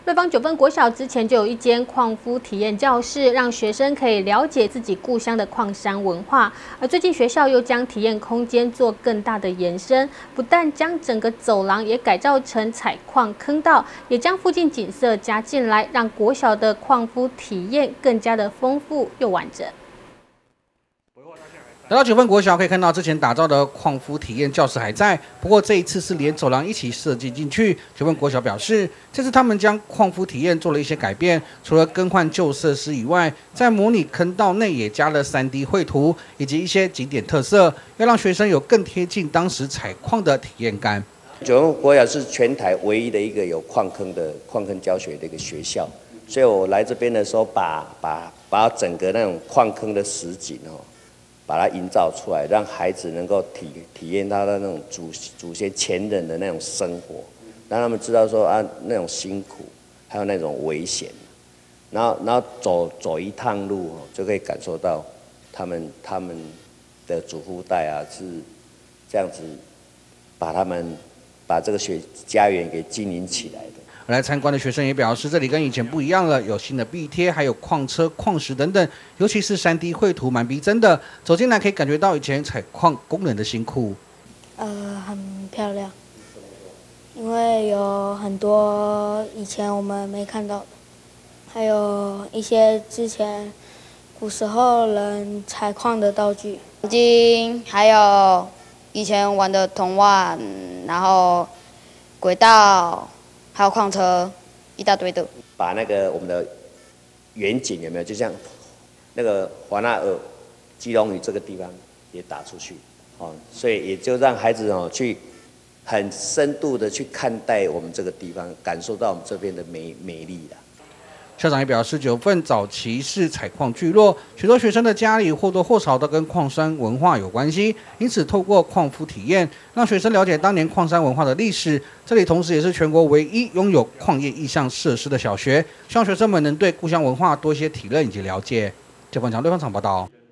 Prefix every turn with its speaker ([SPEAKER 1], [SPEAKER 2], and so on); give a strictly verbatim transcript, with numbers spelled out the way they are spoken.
[SPEAKER 1] 瑞芳九份国小之前就有一间矿夫体验教室，让学生可以了解自己故乡的矿山文化。而最近学校又将体验空间做更大的延伸，不但将整个走廊也改造成采矿坑道，也将附近景色加进来，让国小的矿夫体验更加的丰富又完整。
[SPEAKER 2] 来到九份国小，可以看到之前打造的矿夫体验教室还在，不过这一次是连走廊一起设计进去。九份国小表示，这次他们将矿夫体验做了一些改变，除了更换旧设施以外，在模拟坑道内也加了 三 D 绘图以及一些景点特色，要让学生有更贴近当时采矿的体验感。
[SPEAKER 3] 九份国小是全台唯一的一个有矿坑的矿坑教学的一个学校，所以我来这边的时候把，把把把整个那种矿坑的实景哦。 把它营造出来，让孩子能够体体验他的那种祖祖先前人的那种生活，让他们知道说啊那种辛苦，还有那种危险，然后然后走走一趟路就可以感受到他们他们的祖父代啊是这样子把他们把这个学家园给经营起来的。
[SPEAKER 2] 而来参观的学生也表示，这里跟以前不一样了，有新的壁贴，还有矿车、矿石等等，尤其是 三 D 绘图蛮逼真的。走进来可以感觉到以前采矿工人的辛苦。
[SPEAKER 4] 呃，很漂亮，因为有很多以前我们没看到的，还有一些之前古时候人采矿的道具，
[SPEAKER 5] 金，还有以前玩的铜碗，然后轨道。 还有矿车，一大堆的。
[SPEAKER 3] 把那个我们的远景有没有？就像那个华纳尔、基隆屿这个地方也打出去，哦，所以也就让孩子哦去很深度的去看待我们这个地方，感受到我们这边的美美丽啦。
[SPEAKER 2] 校长也表示，九份早期是采矿聚落，许多学生的家里或多或少都跟矿山文化有关系，因此透过矿夫体验，让学生了解当年矿山文化的历史。这里同时也是全国唯一拥有矿业意向设施的小学，希望学生们能对故乡文化多一些体认以及了解。九份长对方场报道。